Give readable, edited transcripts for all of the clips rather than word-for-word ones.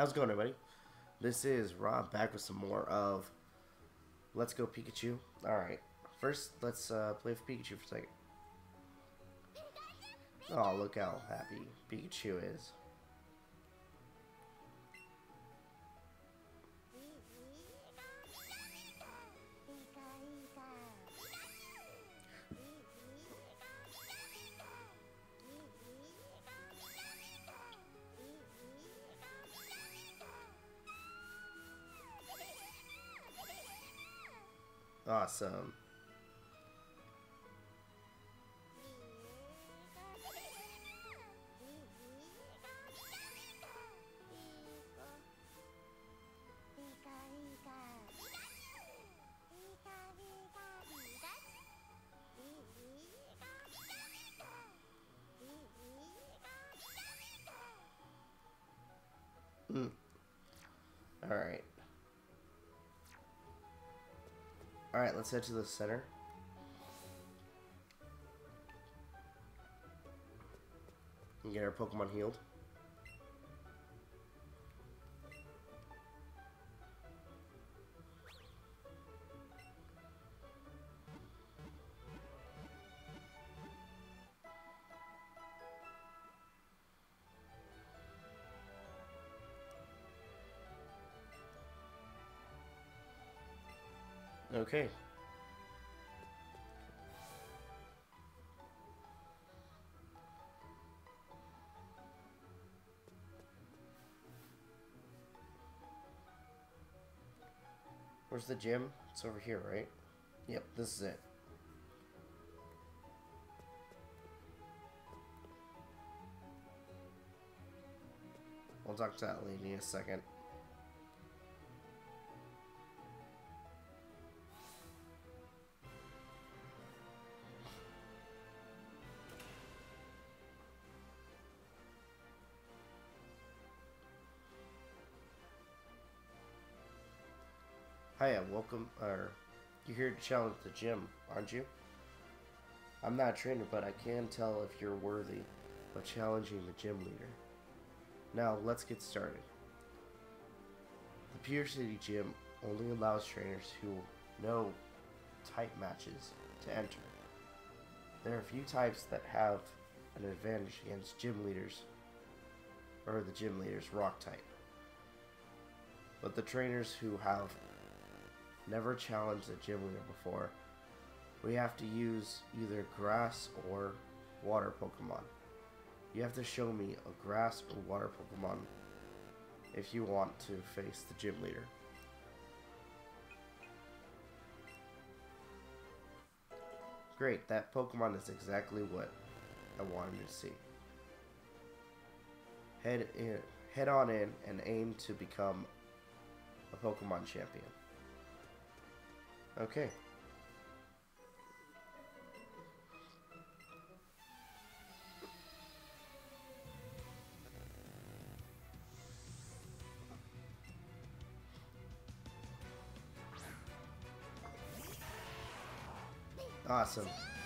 How's it going, everybody? This is Rob back with some more of Let's Go Pikachu. Alright, first let's play with Pikachu for a second. Oh, look how happy Pikachu is. Awesome. Mm. Alright. Alright, let's head to the center. And get our Pokemon healed. Okay. Where's the gym? It's over here, right? Yep, this is it. We'll talk to that lady in a second. Hiya, welcome, you're here to challenge the gym, aren't you? I'm not a trainer, but I can tell if you're worthy of challenging the gym leader. Now, let's get started. The Pure City Gym only allows trainers who know type matches to enter. There are a few types that have an advantage against gym leaders, or the gym leader's rock type. But the trainers who have never challenged a gym leader before, we have to use either grass or water Pokemon. You have to show me a grass or water Pokemon if you want to face the gym leader. Great, that Pokemon is exactly what I wanted to see. Head on in and aim to become a Pokemon champion. Okay. Awesome.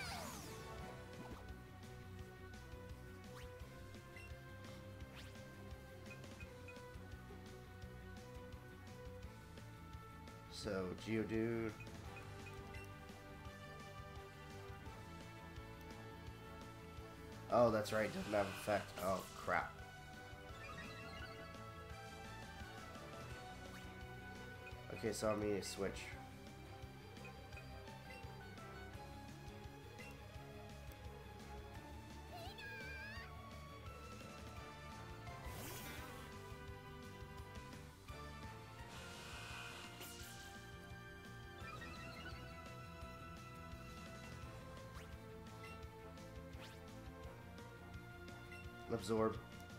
So, Geodude. Oh, that's right, doesn't have effect. Oh, crap. Okay, so I need to switch. Absorb.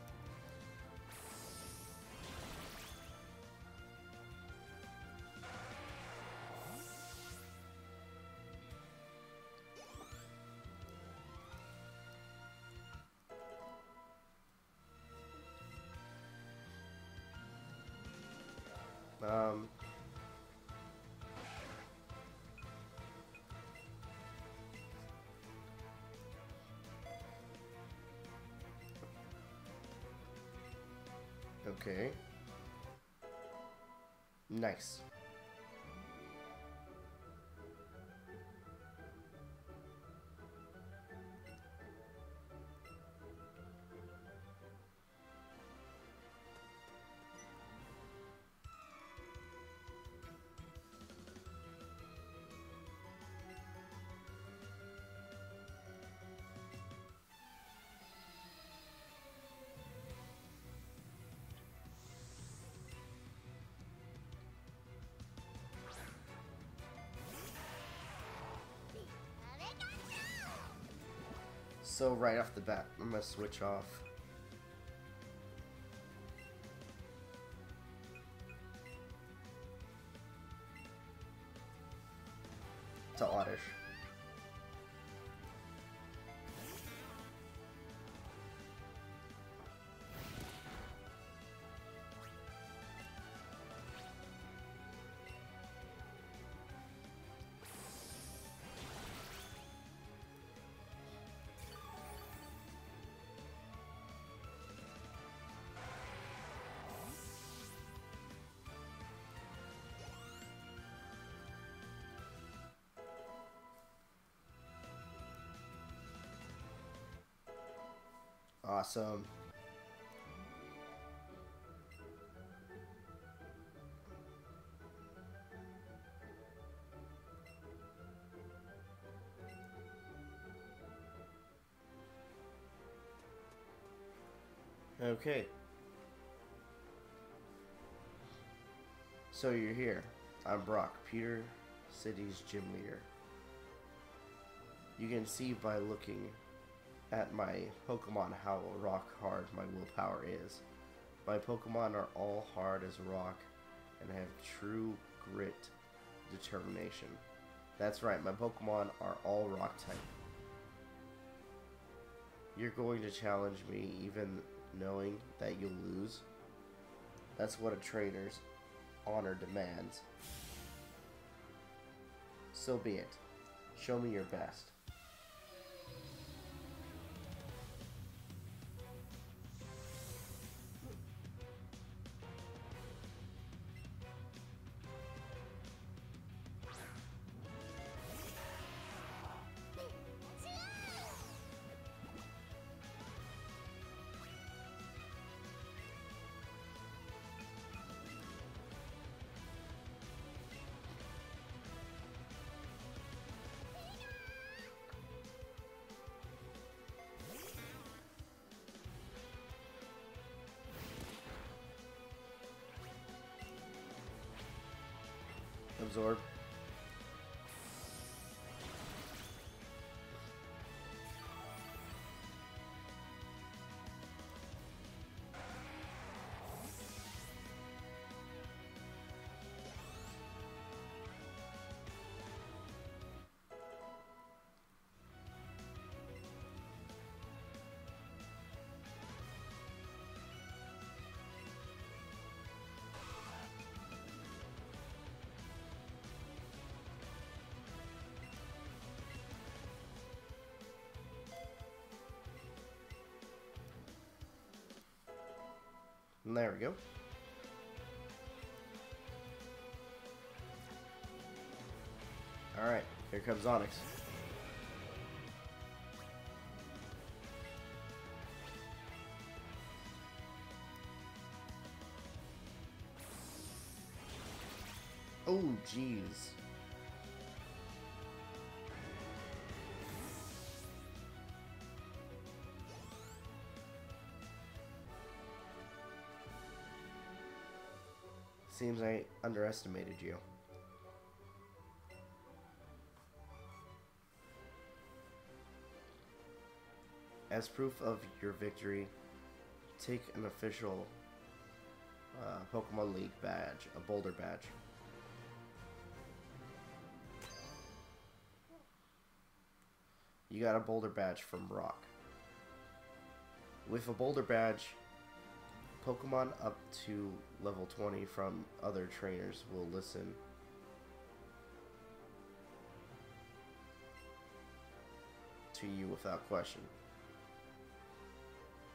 Um, Okay. Nice. So right off the bat, I'm gonna switch off to Oddish. Awesome. Okay. So you're here. I'm Brock, Pewter City's gym leader. You can see by looking at my Pokemon how rock hard my willpower is. My Pokemon are all hard as rock and have true grit determination. That's right, my Pokemon are all rock type. You're going to challenge me even knowing that you'll lose? That's what a trainer's honor demands. So be it. Show me your best. Absorb. And there we go. Alright, here comes Onyx. Oh, jeez. Seems I underestimated you. As proof of your victory, take an official Pokemon League badge, a Boulder badge. You got a Boulder badge from Brock. With a Boulder badge, Pokemon up to level 20 from other trainers will listen to you without question.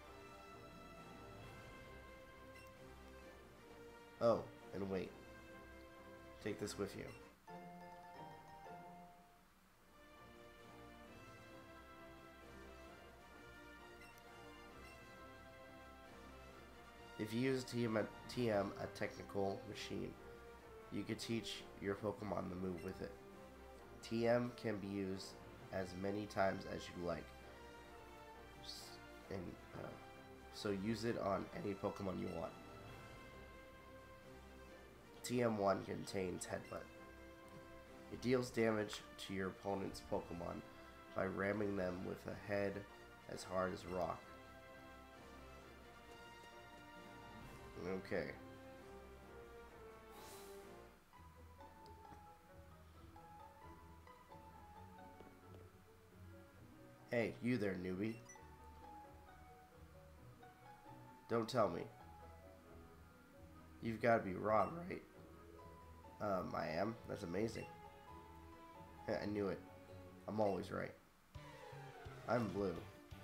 Oh, and wait. Take this with you. If you use TM, a technical machine, you could teach your Pokemon the move with it. TM can be used as many times as you like, and so use it on any Pokemon you want. TM1 contains Headbutt. It deals damage to your opponent's Pokemon by ramming them with a head as hard as rock. Okay. Hey, you there, newbie. Don't tell me. You've got to be Ron, right? I am? That's amazing. I knew it. I'm always right. I'm Blue.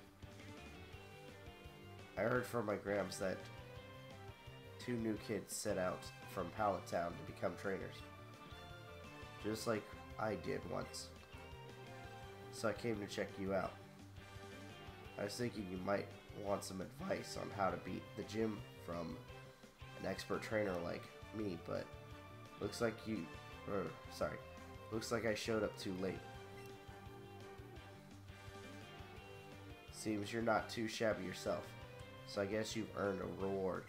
I heard from my Grams that 2 new kids set out from Pallet Town to become trainers. Just like I did once. So I came to check you out. I was thinking you might want some advice on how to beat the gym from an expert trainer like me, but looks like looks like I showed up too late. Seems you're not too shabby yourself, so I guess you've earned a reward.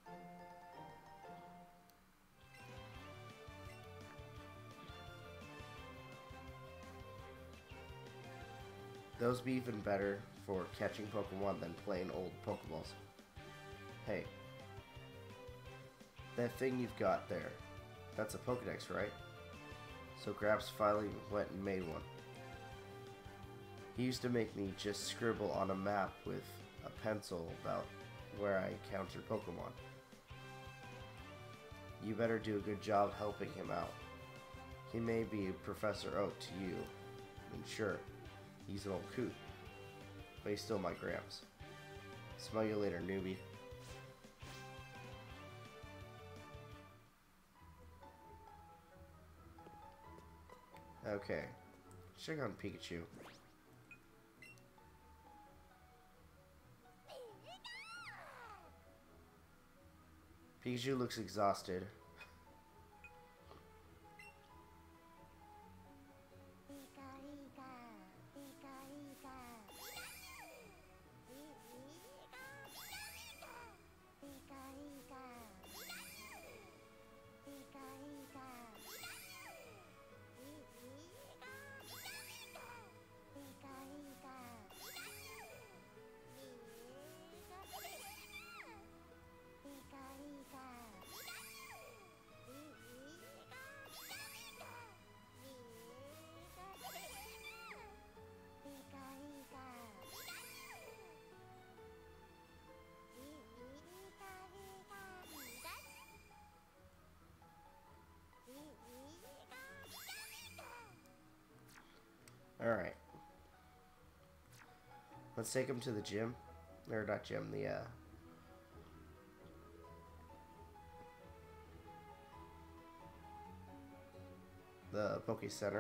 Those be even better for catching Pokemon than plain old Pokeballs. Hey, that thing you've got there, that's a Pokedex, right? So Grabs finally went and made one. He used to make me just scribble on a map with a pencil about where I encountered Pokemon. You better do a good job helping him out. He may be Professor Oak to you, and sure, he's an old coot, but he's still my Gramps. Smell you later, newbie. Okay, check on Pikachu. Pikachu looks exhausted. Alright. Let's take him to the gym. Or not gym, the Poke Center.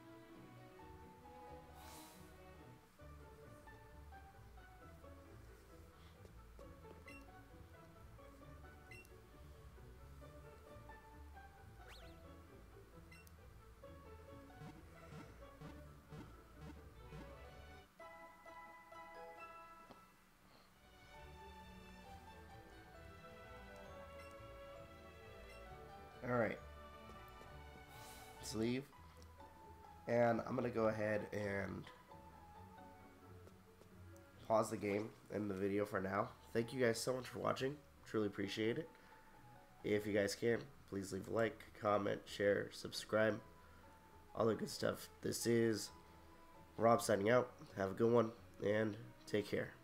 Alright. Let's leave. And I'm going to go ahead and pause the game and the video for now. Thank you guys so much for watching. Truly appreciate it. If you guys can, please leave a like, comment, share, subscribe. All the good stuff. This is Rob signing out. Have a good one and take care.